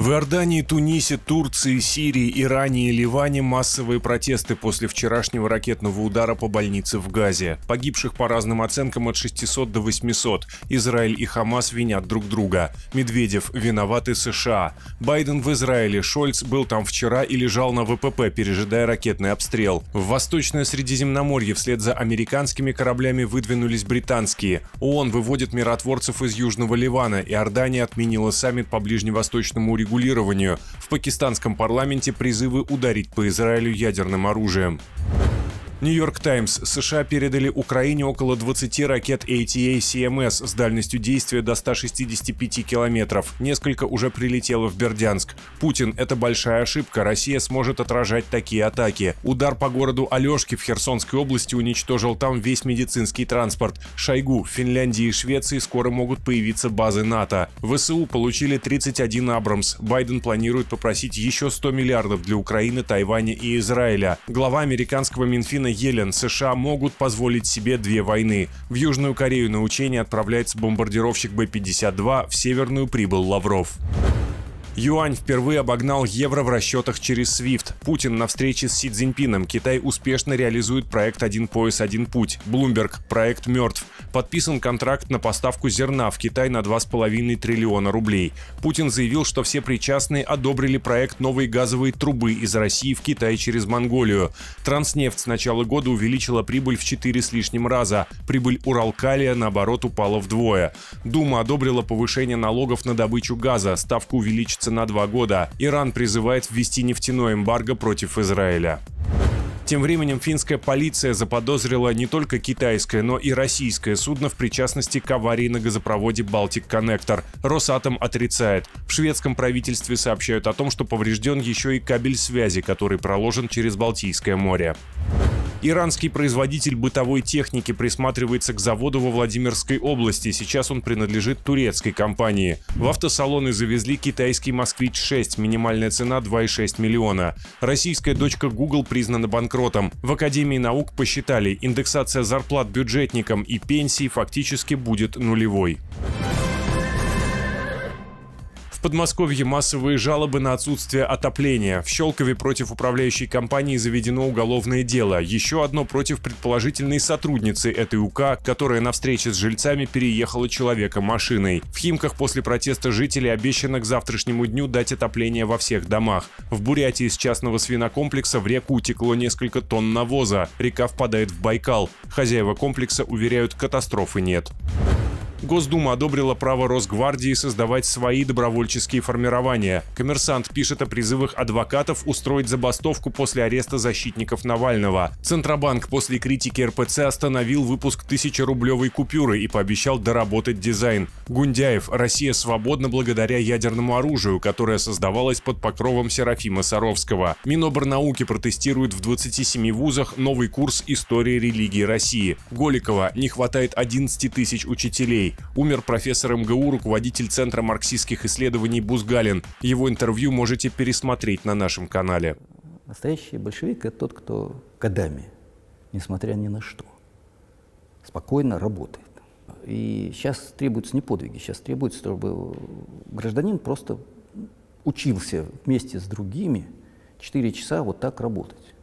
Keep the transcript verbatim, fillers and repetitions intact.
В Иордании, Тунисе, Турции, Сирии, Иране и Ливане массовые протесты после вчерашнего ракетного удара по больнице в Газе. Погибших по разным оценкам от шестисот до восьмисот. Израиль и Хамас винят друг друга. Медведев: виноваты США. Байден в Израиле. Шольц был там вчера и лежал на вэ пэ пэ, пережидая ракетный обстрел. В Восточное Средиземноморье вслед за американскими кораблями выдвинулись британские. ООН выводит миротворцев из Южного Ливана. Иордания отменила саммит по ближневосточному регулированию. В пакистанском парламенте призывы ударить по Израилю ядерным оружием. Нью-Йорк Таймс. США передали Украине около двадцати ракет эй ти эй си эм эс с дальностью действия до ста шестидесяти пяти километров. Несколько уже прилетело в Бердянск. Путин: это большая ошибка. Россия сможет отражать такие атаки. Удар по городу Алешки в Херсонской области уничтожил там весь медицинский транспорт. Шойгу: в Финляндии и Швеции скоро могут появиться базы НАТО. вэ эс у получили тридцать один Абрамс. Байден планирует попросить еще сто миллиардов для Украины, Тайваня и Израиля. Глава американского Минфина Йеллен: США могут позволить себе две войны. В Южную Корею на учение отправляется бомбардировщик бэ пятьдесят два, в Северную прибыл Лавров. Юань впервые обогнал евро в расчетах через свифт. Путин на встрече с Си Цзиньпином. Китай успешно реализует проект «Один пояс, один путь». Блумберг: проект мертв. Подписан контракт на поставку зерна в Китай на два с половиной триллиона рублей. Путин заявил, что все причастные одобрили проект новой газовой трубы из России в Китай через Монголию. Транснефть с начала года увеличила прибыль в четыре с лишним раза. Прибыль Уралкалия, наоборот, упала вдвое. Дума одобрила повышение налогов на добычу газа. Ставка увеличится на два года. Иран призывает ввести нефтяное эмбарго против Израиля. Тем временем финская полиция заподозрила не только китайское, но и российское судно в причастности к аварии на газопроводе «Балтик-Коннектор». Росатом отрицает. В шведском правительстве сообщают о том, что поврежден еще и кабель связи, который проложен через Балтийское море. Иранский производитель бытовой техники присматривается к заводу во Владимирской области. Сейчас он принадлежит турецкой компании. В автосалоны завезли китайский «Москвич шесть». Минимальная цена два и шесть миллиона. Российская дочка Google признана банкротом. В Академии наук посчитали, индексация зарплат бюджетникам и пенсий фактически будет нулевой. В Подмосковье массовые жалобы на отсутствие отопления. В Щелкове против управляющей компании заведено уголовное дело. Еще одно против предположительной сотрудницы этой УК, которая на встрече с жильцами переехала человека машиной. В Химках после протеста жителей обещано к завтрашнему дню дать отопление во всех домах. В Бурятии из частного свинокомплекса в реку утекло несколько тонн навоза. Река впадает в Байкал. Хозяева комплекса уверяют, катастрофы нет. Госдума одобрила право Росгвардии создавать свои добровольческие формирования. «Коммерсант» пишет о призывах адвокатов устроить забастовку после ареста защитников Навального. Центробанк после критики эр пэ цэ остановил выпуск тысячерублевой купюры и пообещал доработать дизайн. Гундяев: Россия свободна благодаря ядерному оружию, которое создавалось под покровом Серафима Саровского. Миноборнауки протестирует в двадцати семи вузах новый курс истории религии России. Голикова: не хватает одиннадцати тысяч учителей. Умер профессор эм гэ у, руководитель Центра марксистских исследований Бузгалин. Его интервью можете пересмотреть на нашем канале. Настоящий большевик — это тот, кто годами, несмотря ни на что, спокойно работает. И сейчас требуются не подвиги, сейчас требуется, чтобы гражданин просто учился вместе с другими четыре часа вот так работать.